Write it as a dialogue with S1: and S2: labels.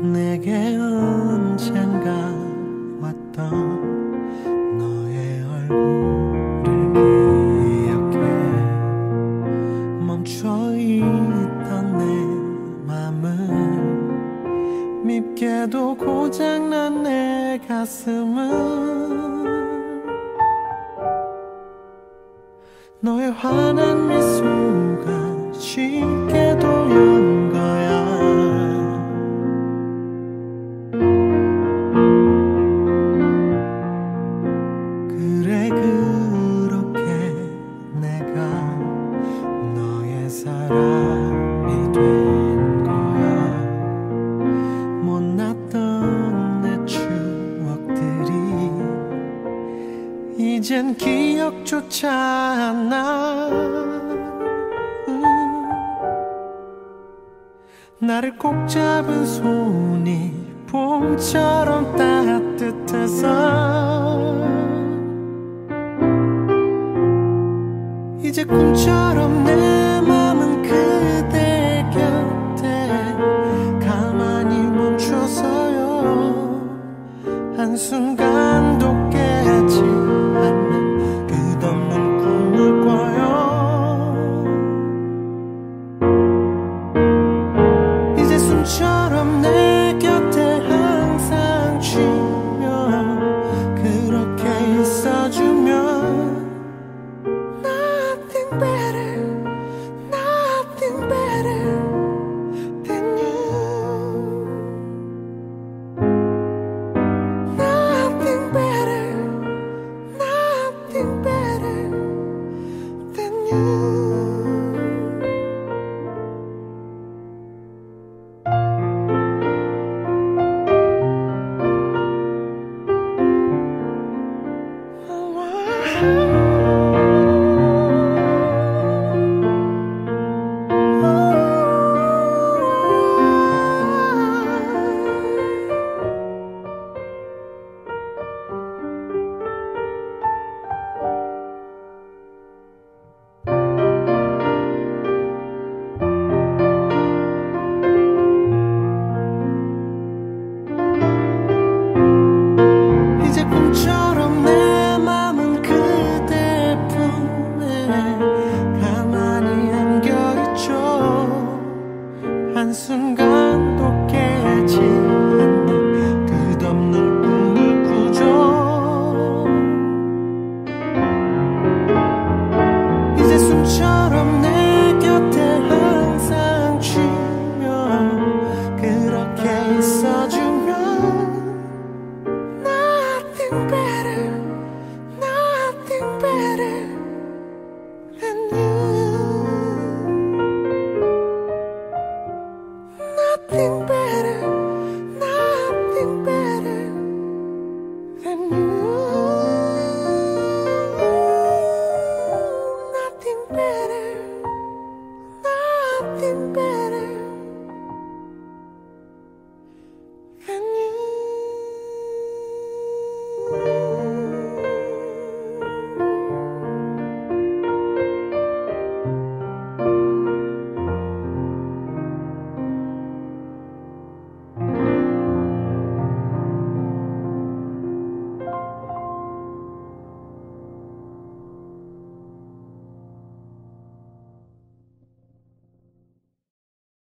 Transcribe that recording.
S1: 내게 언젠가 왔던 너의 얼굴을 기억해. 멈춰있던 내 맘을 밉게도 고장난 내 가슴을 너의 환한 미소가 쉽게도 연 거야. 그래 그렇게 내가 너의 사람이 된 거야. 못났던 내 추억들이 이젠 기억조차 안 나. 나를 꼭 잡은 손이 봄처럼 따뜻해서 이제 꿈처럼 내 맘은 그대 곁에 가만히 멈춰서요. 한숨